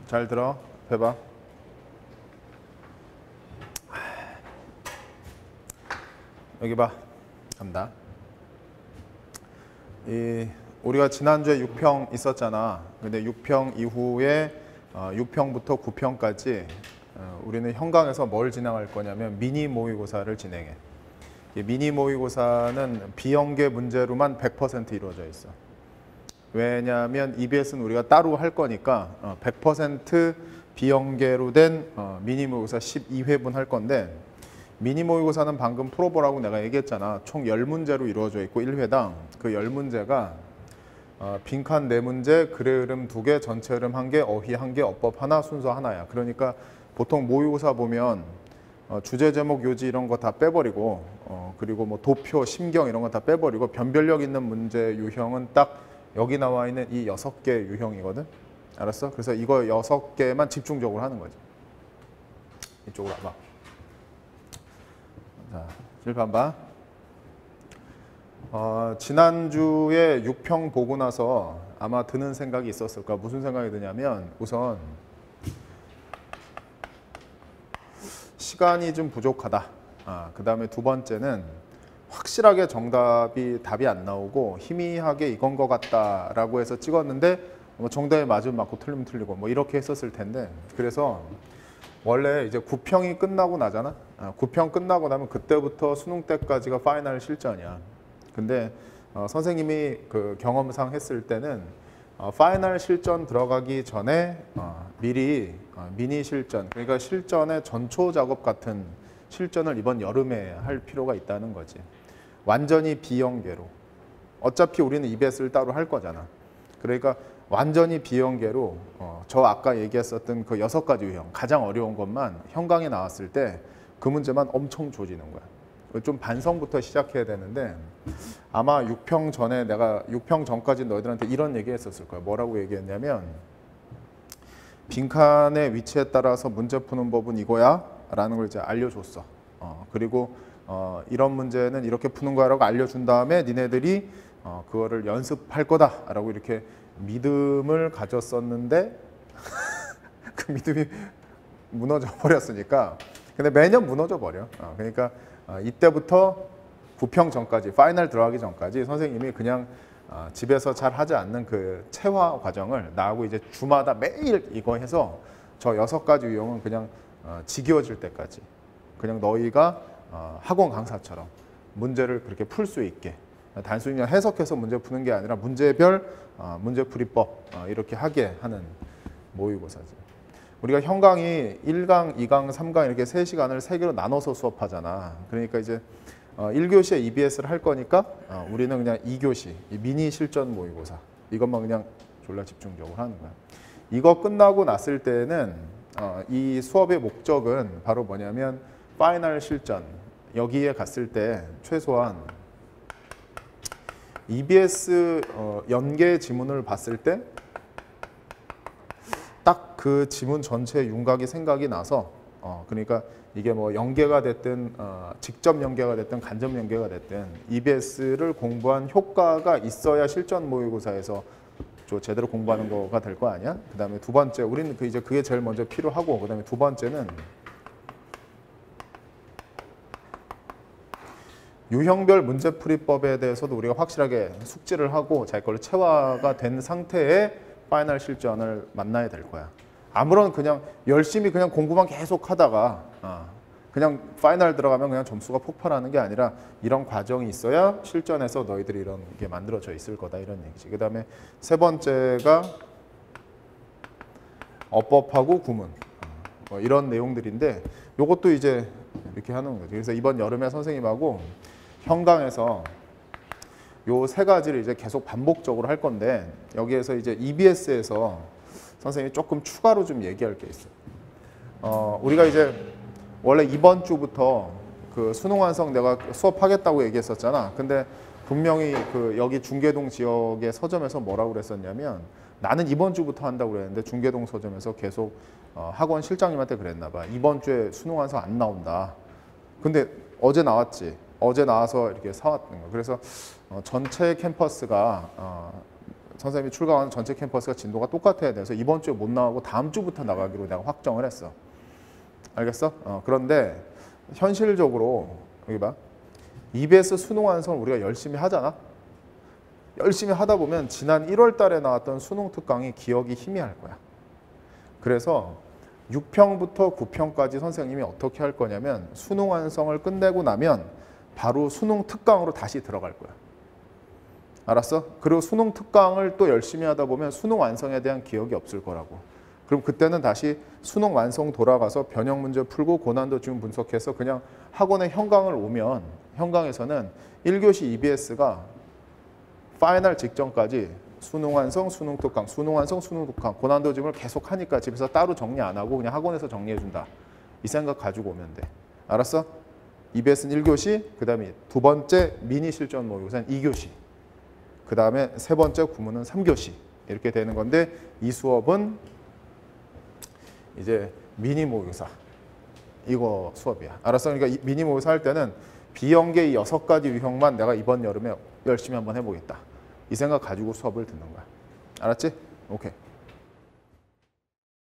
잘 들어. 해봐. 여기 봐. 간다. 우리가 지난주에 6평 있었잖아. 근데 6평 이후에 6평부터 9평까지 우리는 현강에서 뭘 진행할 거냐면 미니 모의고사를 진행해. 이 미니 모의고사는 비연계 문제로만 100% 이루어져 있어. 왜냐하면 EBS는 우리가 따로 할 거니까 100% 비연계로 된 미니 모의고사 12회분 할 건데, 미니 모의고사는 방금 풀어보라고 내가 얘기했잖아. 총 10문제로 이루어져 있고 1회당 그 10문제가 빈칸 4문제, 글의 흐름 2개, 전체 흐름 1개, 어휘 1개, 어법 하나, 순서 하나야. 그러니까 보통 모의고사 보면 주제 제목, 요지 이런 거 다 빼버리고 그리고 뭐 도표, 심경 이런 거 다 빼버리고 변별력 있는 문제 유형은 딱 여기 나와 있는 이 6개 유형이거든. 알았어? 그래서 이거 6개만 집중적으로 하는 거지. 이쪽으로 와봐. 자, 실판 봐. 지난주에 6평 보고 나서 아마 드는 생각이 있었을 거야. 무슨 생각이 드냐면, 우선 시간이 좀 부족하다. 그 다음에 두 번째는 확실하게 답이 안 나오고 희미하게 이건 것 같다라고 해서 찍었는데 뭐 정답에 맞으면 맞고 틀리면 틀리고 뭐 이렇게 했었을 텐데, 그래서 원래 이제 9평이 끝나고 나잖아. 9평 끝나고 나면 그때부터 수능 때까지가 파이널 실전이야. 근데 선생님이 그 경험상 했을 때는 파이널 실전 들어가기 전에 미리 미니 실전, 그러니까 실전의 전초 작업 같은 실전을 이번 여름에 할 필요가 있다는 거지. 완전히 비연계로. 어차피 우리는 EBS를 따로 할 거잖아. 그러니까 완전히 비연계로 저 아까 얘기했었던 그 6가지 유형, 가장 어려운 것만 현강에 나왔을 때 그 문제만 엄청 조지는 거야. 좀 반성부터 시작해야 되는데, 아마 6평 전에 내가 6평 전까지 너희들한테 이런 얘기 했었을 거야. 뭐라고 얘기했냐면, 빈칸의 위치에 따라서 문제 푸는 법은 이거야 라는 걸 이제 알려줬어. 그리고 이런 문제는 이렇게 푸는 거야 라고 알려준 다음에 니네들이 그거를 연습할 거다 라고 이렇게 믿음을 가졌었는데 그 믿음이 무너져 버렸으니까. 근데 매년 무너져 버려. 그러니까 이때부터 9평 전까지, 파이널 들어가기 전까지 선생님이 그냥 집에서 잘 하지 않는 그 체화 과정을 나하고 이제 주마다 매일 이거 해서 저 6가지 유형은 그냥 지겨워질 때까지 그냥 너희가 학원 강사처럼 문제를 그렇게 풀 수 있게, 단순히 그냥 해석해서 문제 푸는 게 아니라 문제별 문제풀이법 이렇게 하게 하는 모의고사지. 우리가 현강이 1강, 2강, 3강 이렇게 3시간을 3개로 나눠서 수업하잖아. 그러니까 이제 1교시에 EBS를 할 거니까 우리는 그냥 2교시, 미니 실전 모의고사 이것만 그냥 졸라 집중적으로 하는 거야. 이거 끝나고 났을 때는 이 수업의 목적은 바로 뭐냐면 파이널 실전, 여기에 갔을 때 최소한 EBS 연계 지문을 봤을 때 딱 그 지문 전체의 윤곽이 생각이 나서 그러니까 이게 뭐 연계가 됐든 직접 연계가 됐든 간접 연계가 됐든 EBS를 공부한 효과가 있어야 실전 모의고사에서 제대로 공부하는 거가 될 거 아니야? 그 다음에 두 번째, 우리는 이제 그게 제일 먼저 필요하고, 그 다음에 두 번째는 유형별 문제풀이법에 대해서도 우리가 확실하게 숙지를 하고 자기 걸로 체화가 된 상태의 파이널 실전을 만나야 될 거야. 아무런 그냥 열심히 그냥 공부만 계속 하다가 그냥 파이널 들어가면 그냥 점수가 폭발하는 게 아니라 이런 과정이 있어야 실전에서 너희들이 이런 게 만들어져 있을 거다, 이런 얘기지. 그 다음에 세 번째가 어법하고 구문 뭐 이런 내용들인데, 요것도 이제 이렇게 하는 거지. 그래서 이번 여름에 선생님하고 현강에서 요 3가지를 이제 계속 반복적으로 할 건데, 여기에서 이제 EBS에서 선생님이 조금 추가로 좀 얘기할 게 있어요. 우리가 이제 원래 이번 주부터 그 수능 완성 내가 수업하겠다고 얘기했었잖아. 근데 분명히 그 여기 중계동 지역의 서점에서 뭐라고 그랬었냐면, 나는 이번 주부터 한다고 그랬는데 중계동 서점에서 계속 학원 실장님한테 그랬나 봐. 이번 주에 수능 완성 안 나온다. 근데 어제 나왔지. 어제 나와서 이렇게 사왔던 거. 그래서 전체 캠퍼스가 선생님이 출강하는 전체 캠퍼스가 진도가 똑같아야 돼서 이번 주에 못 나가고 다음 주부터 나가기로 내가 확정을 했어. 알겠어? 그런데 현실적으로 여기 봐. EBS 수능 완성을 우리가 열심히 하잖아. 열심히 하다 보면 지난 1월 달에 나왔던 수능 특강이 기억이 희미할 거야. 그래서 6평부터 9평까지 선생님이 어떻게 할 거냐면 수능 완성을 끝내고 나면 바로 수능 특강으로 다시 들어갈 거야. 알았어? 그리고 수능 특강을 또 열심히 하다 보면 수능 완성에 대한 기억이 없을 거라고. 그럼 그때는 다시 수능 완성 돌아가서 변형 문제 풀고 고난도 지문 분석해서 그냥 학원에 현강을 오면 현강에서는 1교시 EBS가 파이널 직전까지 수능 완성, 수능 특강, 수능 완성, 수능 특강, 고난도 지문을 계속 하니까 집에서 따로 정리 안 하고 그냥 학원에서 정리해 준다. 이 생각 가지고 오면 돼. 알았어? EBS는 1교시, 그 다음에 두 번째 미니 실전 모의고사는 2교시, 그 다음에 세 번째 구문은 3교시 이렇게 되는 건데 이 수업은 이제 미니 모의고사 이거 수업이야. 알았어? 그러니까 이 미니 모의고사 할 때는 비연계 6가지 유형만 내가 이번 여름에 열심히 한번 해보겠다. 이 생각 가지고 수업을 듣는 거야. 알았지? 오케이.